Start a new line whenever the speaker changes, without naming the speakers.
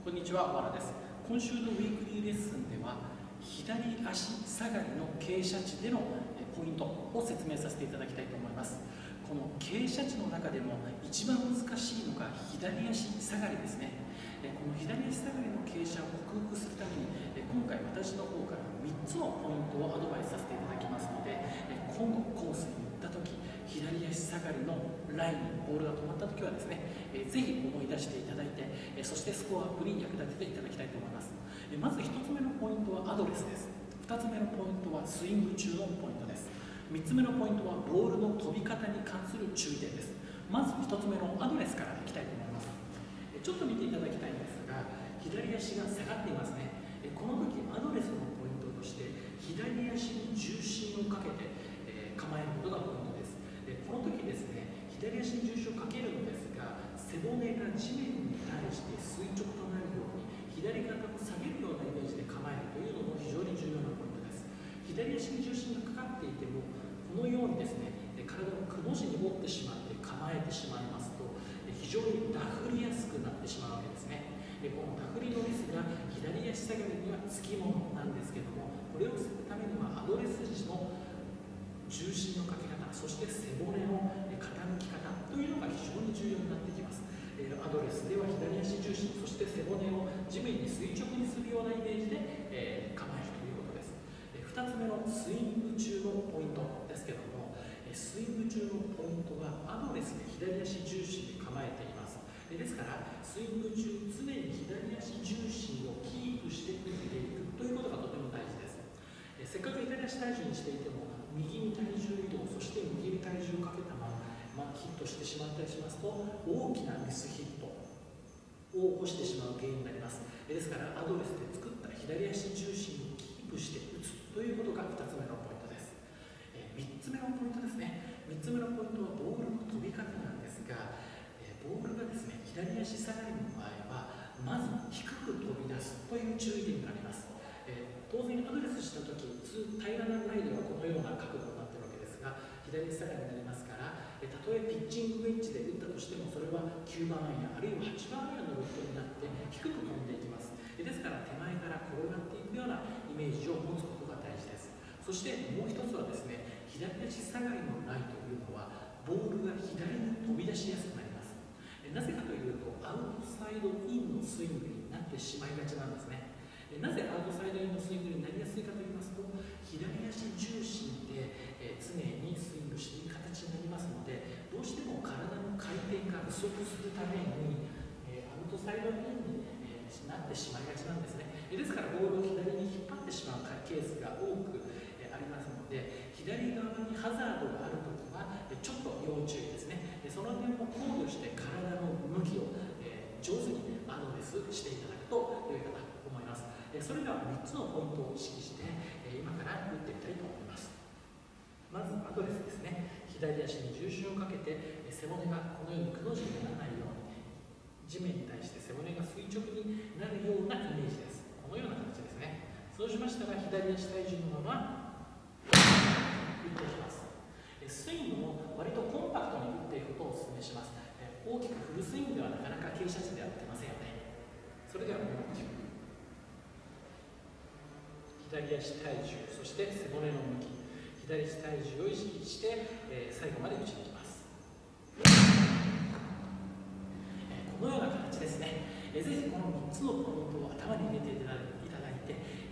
こんにちは、小原です。今週のウィークリーレッスンでは、左足下がりの傾斜地でのポイントを説明させていただきたいと思います。この傾斜地の中でも一番難しいのが左足下がりですね。この左足下がりの傾斜を克服するために、今回私の方から3つのポイントをアドバイスさせていただきますので、今後コースに行った時、左足下がりのラインにボールが止まった時はですね、ぜひ思い出していただいて、そしてスコアアップに役立てていただきたいと思います。まず1つ目のポイントはアドレスです。2つ目のポイントはスイング中のポイントです。3つ目のポイントはボールの飛び方に関する注意点です。まず1つ目のアドレスからいきたいと思います。ちょっと見ていただきたいんですが、左足が下がっていますね。この時アドレスのポイントとして左足に重心をかけて構えることがポイントです。この時ですね、左足に重心をかけるのですが、背骨が地面に対して垂直となるように左肩を下げるようなイメージで構えるというのも非常に重要なポイントです。左足に重心がかかっていても、このようにですね、体をくの字に持ってしまって構えてしまいますと、非常にダフりやすくなってしまうわけですね。このダフりのミスが左足下がりにはつきものなんですけども、これをするためにはアドレス時の重心のかけ方、そして背骨の傾き方というのが非常に重要になってきます。アドレスでは左足重心、そして背骨を地面に垂直にするようなイメージで、構えるということです。2つ目のスイング中のポイントですけども、スイング中のポイントはアドレスで左足重心で構えています。ですからスイング中、常に左足重心をキープして打っていくということがとても大事です。せっかく左足体重にしていても、右に体重移動、そして右に体重をかけたまま、ヒットしてしまったりしますと、大きなミスヒットを起こしてしまう原因になります。ですからアドレスで作った左足重心をキープして打つということが2つ目のポイントです。3つ目のポイントですね。3つ目のポイントはボールの飛び方なんですが、ボールがですね、左足下がりの場合はまず低く飛び出すという注意点があります。当然アドレスしたとき、平らなライではこのような角度になっているわけですが、左足下がりになりますから、たとえピッチングウェッジで打ったとしても、それは9番アイアンあるいは8番アイアンのロフトになって低く飛んでいきます。ですから手前から転がっていくようなイメージを持つことが大事です。そしてもう一つはですね、左足下がりのライというのはボールが左に飛び出しやすくなります。なぜかというと、アウトサイドインのスイングになってしまいがちなんですね。なぜアウトサイドインのスイングになりやすいかと言いますと、左足重心で、常にスイングしていく形になりますので、どうしても体の回転が不足するために、アウトサイドインに、なってしまいがちなんですね。ですからボールを左に引っ張ってしまうケースが多く、ありますので、左側にハザードがあるときはちょっと要注意ですね。その点も考慮して体の向きを、上手にアドレスしていただくと良いかなと思います。それでは3つのポイントを意識して、今から打ってみたいと思います。まずアドレスですね。左足に重心をかけて、背骨がこのようにくの字にならないように、地面に対して背骨が垂直になるようなイメージです。このような形ですね。そうしましたら左足体重のまま打っていきます。スイングも割とコンパクトに打っていくことをお勧めします。大きくフルスイングではなかなか傾斜地では打ってませんよね。それではもう一度。左足体重、そして背骨の向き、左足体重を意識して、最後まで打ちにいきます。このような形ですね。ぜひこの3つのポイントを頭に入れていただいて、